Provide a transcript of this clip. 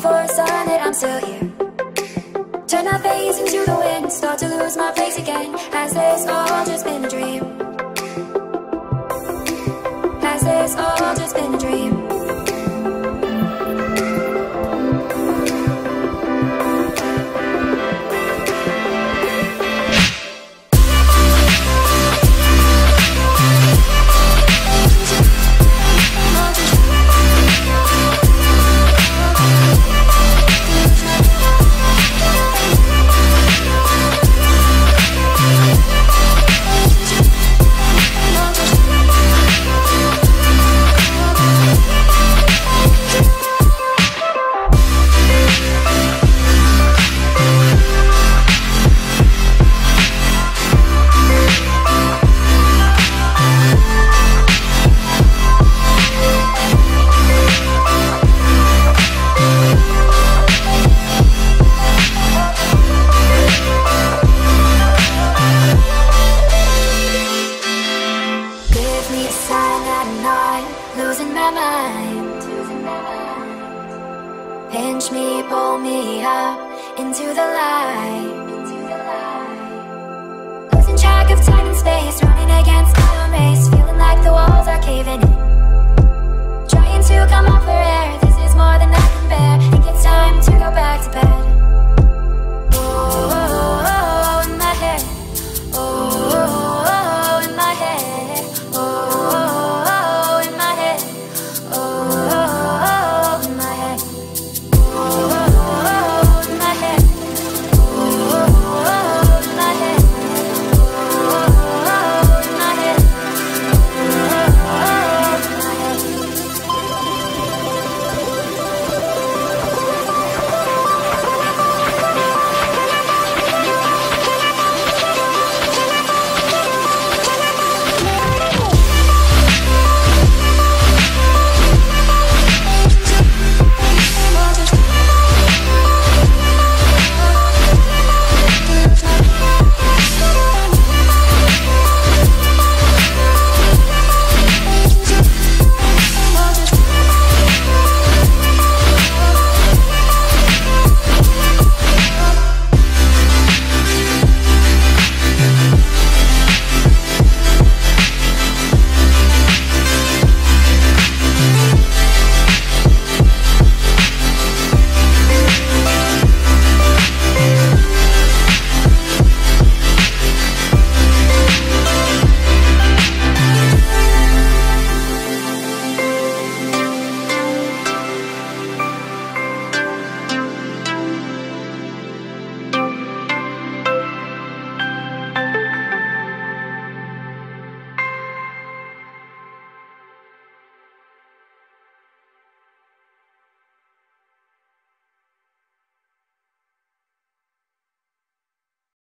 for a sign that I'm still here. Turn my face into the wind, start to lose my place again. Has this all just been a dream? Has this all just been a dream? Losing my mind. Pinch me, pull me up into the light. Losing track of time and space, running against my own race, feeling like the walls are caving in. Trying to come up for air, this is more than I can bear. Think it's time to go back to bed.